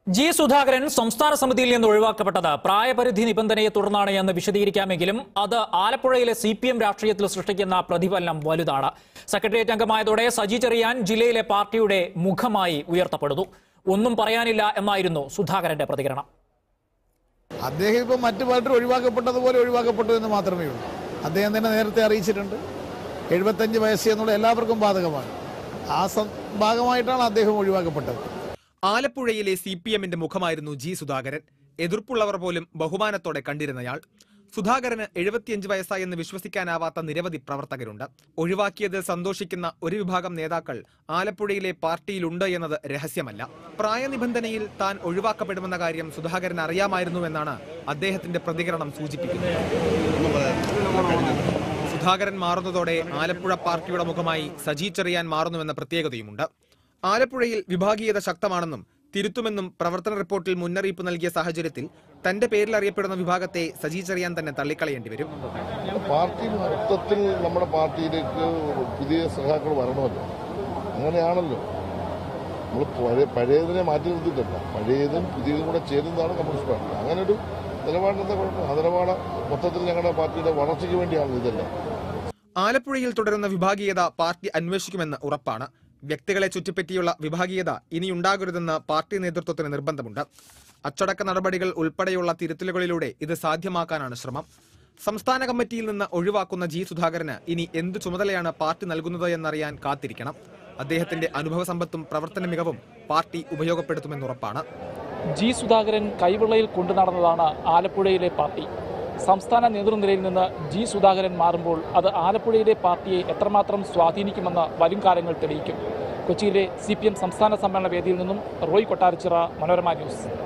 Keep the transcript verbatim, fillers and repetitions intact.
G Sudhakaran സംസ്ഥാന സമിതിയിൽ നിന്ന് ഒഴിവാക്കപ്പെട്ടത് പ്രായപരിധി നിബന്ധനയെ തുടർന്നാണ് എന്ന് വിശദീകരിക്കാമെങ്കിലും അത് ആലപ്പുഴയിലെ സി പി എം രാഷ്ട്രീയത്തിൽ സൃഷ്ടിക്കുന്ന പ്രതിഫലനം വലുതാണ്. സെക്രട്ടേറിയറ്റ് അംഗമായതോടെ സജി ചെറിയാൻ ജില്ലയിലെ പാർട്ടിയുടെ മുഖമായി ഉയർത്തപ്പെടുന്നു. ഒന്നും പറയാനില്ല എന്നായിരുന്നു സുധാകരന്റെ പ്രതികരണം. അദ്ദേഹം ഇപ്പോൾ മറ്റു പലരും ഒഴിവാക്കപ്പെട്ടതുപോലെ ഒഴിവാക്കപ്പെട്ടു എന്ന് മാത്രമേ ഉള്ളൂ. അദ്ദേഹം തന്നെ നേരത്തെ അറിയിച്ചിട്ടുണ്ട്. എഴുപത്തഞ്ച് വയസ്സ് എന്നുള്ള എല്ലാവർക്കും ബാധകമാണ്. ആ ഭാഗമായിട്ടാണ് അദ്ദേഹം ഒഴിവാക്കപ്പെട്ടത്. ആലപ്പുഴയിലെ സി പി എമ്മിന്റെ മുഖമായിരുന്നു ജി സുധാകരൻ. എതിർപ്പുള്ളവർ പോലും ബഹുമാനത്തോടെ കണ്ടിരുന്നയാൾ. സുധാകരന് എഴുപത്തിയഞ്ച് വയസ്സായെന്ന് വിശ്വസിക്കാനാവാത്ത നിരവധി പ്രവർത്തകരുണ്ട്. ഒഴിവാക്കിയതിൽ സന്തോഷിക്കുന്ന ഒരു വിഭാഗം നേതാക്കൾ ആലപ്പുഴയിലെ പാർട്ടിയിലുണ്ട് എന്നത് രഹസ്യമല്ല. പ്രായനിബന്ധനയിൽ താൻ ഒഴിവാക്കപ്പെടുമെന്ന കാര്യം സുധാകരൻ അറിയാമായിരുന്നുവെന്നാണ് അദ്ദേഹത്തിന്റെ പ്രതികരണം സൂചിപ്പിക്കുന്നത്. സുധാകരൻ മാറുന്നതോടെ ആലപ്പുഴ പാർട്ടിയുടെ മുഖമായി സജി ചെറിയാൻ മാറുന്നുവെന്ന പ്രത്യേകതയുമുണ്ട്. ആലപ്പുഴയിൽ വിഭാഗീയത ശക്തമാണെന്നും തിരുത്തുമെന്നും പ്രവർത്തന റിപ്പോർട്ടിൽ മുന്നറിയിപ്പ് നൽകിയ സാഹചര്യത്തിൽ തന്റെ പേരിൽ അറിയപ്പെടുന്ന വിഭാഗത്തെ സജി ചെറിയാൻ തന്നെ തള്ളിക്കളയേണ്ടി വരും. പാർട്ടി മൊത്തത്തിൽ നമ്മുടെ പാർട്ടിയിലേക്ക് പുതിയ സഖാക്കൾ വരണമല്ലോ. അങ്ങനെയാണല്ലോ. നമ്മൾ പഴയതിനെ മാറ്റി നിർത്തിയിട്ടല്ല, പഴയതും പുതിയതും കൂടെ ചേരുന്നതാണ് കമ്മ്യൂണിസ്റ്റ് പാർട്ടി. അങ്ങനെ ഒരു നിലപാടിന്റെ കുഴപ്പം. ആ നിലപാട് മൊത്തത്തിൽ ഞങ്ങളുടെ പാർട്ടിയുടെ വളർച്ചയ്ക്ക് വേണ്ടിയാണ് ഇതെല്ലാം. ആലപ്പുഴയിൽ തുടരുന്ന വിഭാഗീയത പാർട്ടി അന്വേഷിക്കുമെന്ന് ഉറപ്പാണ്. വ്യക്തികളെ ചുറ്റിപ്പറ്റിയുള്ള വിഭാഗീയത ഇനിയുണ്ടാകരുതെന്ന് പാർട്ടി നേതൃത്വത്തിന് നിർബന്ധമുണ്ട്. അച്ചടക്ക നടപടികൾ ഉൾപ്പെടെയുള്ള തിരുത്തലുകളിലൂടെ ഇത് സാധ്യമാക്കാനാണ് ശ്രമം. സംസ്ഥാന കമ്മിറ്റിയിൽ നിന്ന് ഒഴിവാക്കുന്ന ജി സുധാകരന് ഇനി എന്ത് ചുമതലയാണ് പാർട്ടി നൽകുന്നത് എന്നറിയാൻ കാത്തിരിക്കണം. അദ്ദേഹത്തിന്റെ അനുഭവ സമ്പത്തും പ്രവർത്തന മികവും പാർട്ടി ഉപയോഗപ്പെടുത്തുമെന്നുറപ്പാണ്. ജി സുധാകരൻ കൈവെള്ളയിൽ കൊണ്ടുനടന്നതാണ് ആലപ്പുഴയിലെ പാർട്ടി. സംസ്ഥാന നേതൃനിരയിൽ നിന്ന് ജി സുധാകരൻ മാറുമ്പോൾ അത് ആലപ്പുഴയിലെ പാർട്ടിയെ എത്രമാത്രം സ്വാധീനിക്കുമെന്ന് വരും കാലങ്ങൾ തെളിയിക്കും. കൊച്ചിയിലെ സി പി എം സംസ്ഥാന സമ്മേളന വേദിയിൽ നിന്നും റോയ് കൊട്ടാരച്ചിറ, മനോരമ ന്യൂസ്.